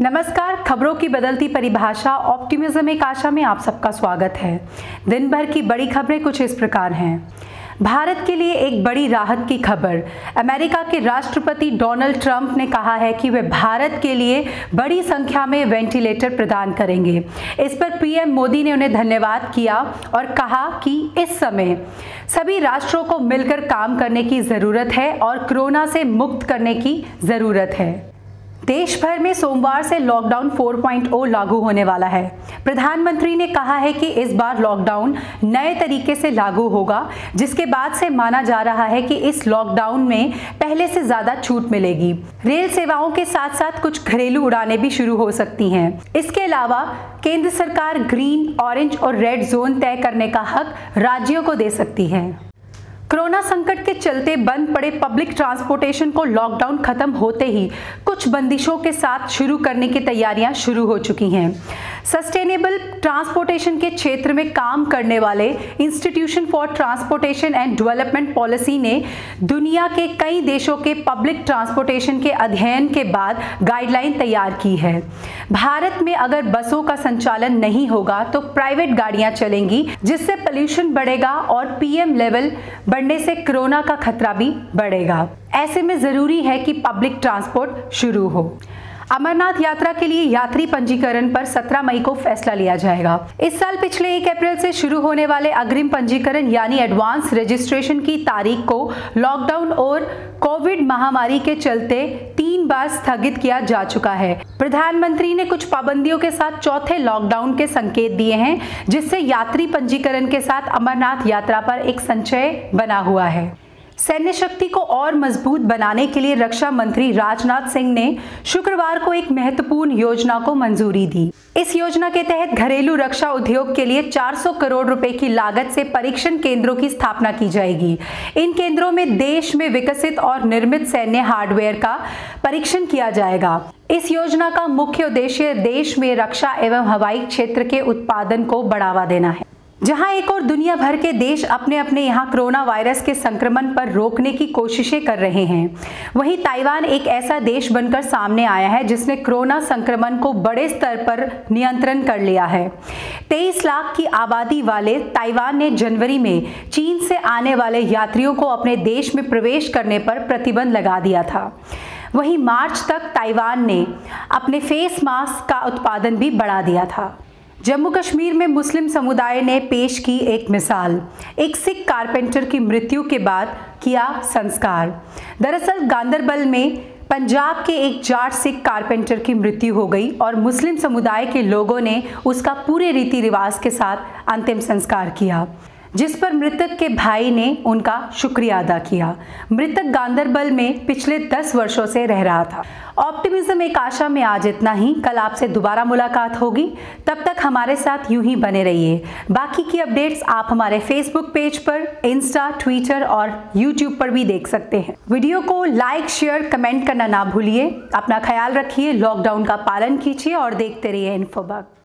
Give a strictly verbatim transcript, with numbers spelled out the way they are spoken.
नमस्कार, खबरों की बदलती परिभाषा ऑप्टिमिज्म एक आशा में आप सबका स्वागत है। दिन भर की बड़ी खबरें कुछ इस प्रकार हैं। भारत के लिए एक बड़ी राहत की खबर। अमेरिका के राष्ट्रपति डोनाल्ड ट्रंप ने कहा है कि वे भारत के लिए बड़ी संख्या में वेंटिलेटर प्रदान करेंगे। इस पर पीएम मोदी ने उन्हें धन्यवाद किया और कहा कि इस समय सभी राष्ट्रों को मिलकर काम करने की जरूरत है और कोरोना से मुक्त करने की जरूरत है। देश भर में सोमवार से लॉकडाउन फोर पॉइंट ओ लागू होने वाला है। प्रधानमंत्री ने कहा है कि इस बार लॉकडाउन नए तरीके से लागू होगा, जिसके बाद से माना जा रहा है कि इस लॉकडाउन में पहले से ज्यादा छूट मिलेगी। रेल सेवाओं के साथ साथ कुछ घरेलू उड़ानें भी शुरू हो सकती हैं। इसके अलावा केंद्र सरकार ग्रीन, ऑरेंज और रेड जोन तय करने का हक राज्यों को दे सकती है। कोरोना संकट के चलते बंद पड़े पब्लिक ट्रांसपोर्टेशन को लॉकडाउन खत्म होते ही कुछ बंदिशों के साथ शुरू करने की तैयारियां शुरू हो चुकी हैं। सस्टेनेबल ट्रांसपोर्टेशन के क्षेत्र में काम करने वाले institution for transportation and development policy ने दुनिया के कई देशों के पब्लिक ट्रांसपोर्टेशन के अध्ययन के बाद गाइडलाइन तैयार की है। भारत में अगर बसों का संचालन नहीं होगा तो प्राइवेट गाड़ियां चलेंगी, जिससे पोल्यूशन बढ़ेगा और पीएम लेवल बढ़ने से कोरोना का खतरा भी बढ़ेगा। ऐसे में जरूरी है कि पब्लिक ट्रांसपोर्ट शुरू हो। अमरनाथ यात्रा के लिए यात्री पंजीकरण पर सत्रह मई को फैसला लिया जाएगा। इस साल पिछले एक अप्रैल से शुरू होने वाले अग्रिम पंजीकरण यानी एडवांस रजिस्ट्रेशन की तारीख को लॉकडाउन और कोविड महामारी के चलते तीन बार स्थगित किया जा चुका है। प्रधानमंत्री ने कुछ पाबंदियों के साथ चौथे लॉकडाउन के संकेत दिए हैं, जिससे यात्री पंजीकरण के साथ अमरनाथ यात्रा पर एक संशय बना हुआ है। सैन्य शक्ति को और मजबूत बनाने के लिए रक्षा मंत्री राजनाथ सिंह ने शुक्रवार को एक महत्वपूर्ण योजना को मंजूरी दी। इस योजना के तहत घरेलू रक्षा उद्योग के लिए चार सौ करोड़ रुपए की लागत से परीक्षण केंद्रों की स्थापना की जाएगी। इन केंद्रों में देश में विकसित और निर्मित सैन्य हार्डवेयर का परीक्षण किया जाएगा। इस योजना का मुख्य उद्देश्य देश में रक्षा एवं हवाई क्षेत्र के उत्पादन को बढ़ावा देना है। जहां एक और दुनिया भर के देश अपने अपने यहां कोरोना वायरस के संक्रमण पर रोकने की कोशिशें कर रहे हैं, वहीं ताइवान एक ऐसा देश बनकर सामने आया है जिसने कोरोना संक्रमण को बड़े स्तर पर नियंत्रण कर लिया है। तेईस लाख की आबादी वाले ताइवान ने जनवरी में चीन से आने वाले यात्रियों को अपने देश में प्रवेश करने पर प्रतिबंध लगा दिया था। वहीं मार्च तक ताइवान ने अपने फेस मास्क का उत्पादन भी बढ़ा दिया था। जम्मू कश्मीर में मुस्लिम समुदाय ने पेश की एक मिसाल। एक सिख कारपेंटर की मृत्यु के बाद किया संस्कार। दरअसल गांदरबल में पंजाब के एक जाट सिख कारपेंटर की मृत्यु हो गई और मुस्लिम समुदाय के लोगों ने उसका पूरे रीति रिवाज के साथ अंतिम संस्कार किया, जिस पर मृतक के भाई ने उनका शुक्रिया अदा किया। मृतक गांदरबल में पिछले दस वर्षों से रह रहा था। ऑप्टिमिज्म एक आशा में आज इतना ही। कल आपसे दोबारा मुलाकात होगी, तब तक हमारे साथ यूं ही बने रहिए। बाकी की अपडेट्स आप हमारे फेसबुक पेज पर, इंस्टा, ट्विटर और यूट्यूब पर भी देख सकते हैं। वीडियो को लाइक, शेयर, कमेंट करना ना भूलिए। अपना ख्याल रखिए, लॉकडाउन का पालन कीजिए और देखते रहिए इन्फोबग।